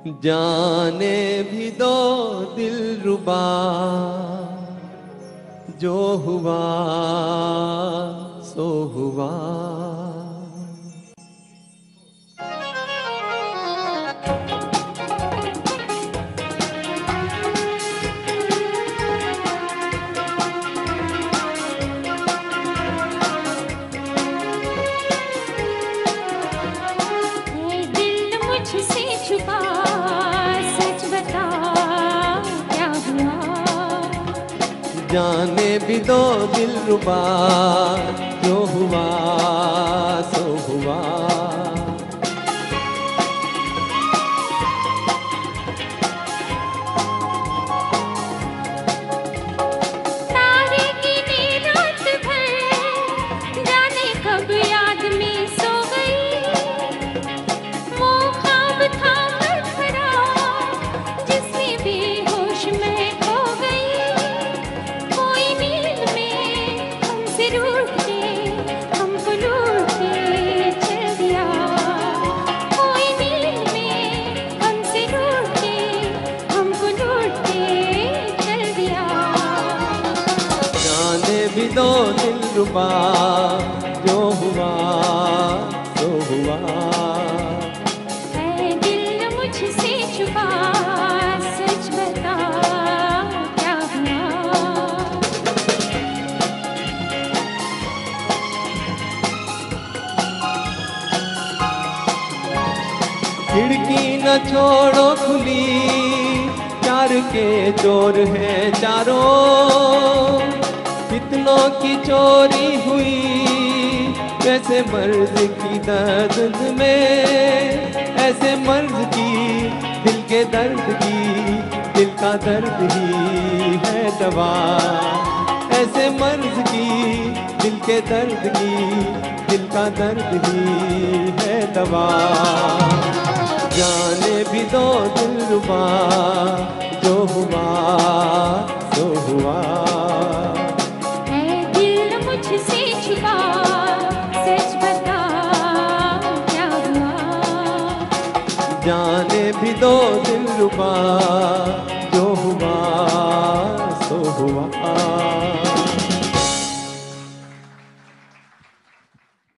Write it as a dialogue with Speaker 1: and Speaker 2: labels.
Speaker 1: जाने भी दो दिलरुबा, जो हुआ सो हुआ। जाने भी दो दिलरुबा, जो हुआ सो हुआ।
Speaker 2: तारे गिने रात भर, जाने कब याद में सो गई। वो ख्वाब था भरा जिसमें बेहोश मैं खो गई। रूठ के हमको लूट के चल दिया, कोई नींद में हमसे रूठ के हमको लूट के चल दिया।
Speaker 1: जाने भी दो दिलरुबा, जो हुआ सो हुआ।
Speaker 2: ऐ दिल मुझसे छुपा, सच बता क्या हुआ।
Speaker 1: खिड़की न छोड़ो खुली, प्यार के चोर हैं चारों। कितनों की चोरी हुई वैसे मर्ज की दर्द में, ऐसे मर्ज की दिल के दर्द की, दिल का दर्द ही है दवा। ऐसे मर्ज की दिल के दर्द की, दिल का दर्द ही है दवा। जाने भी दो दिलरुबा, जो हुआ सो हुआ।
Speaker 2: ऐ दिल मुझसे छुपा, सच बता क्या हुआ।
Speaker 1: जाने भी दो दिलरुबा,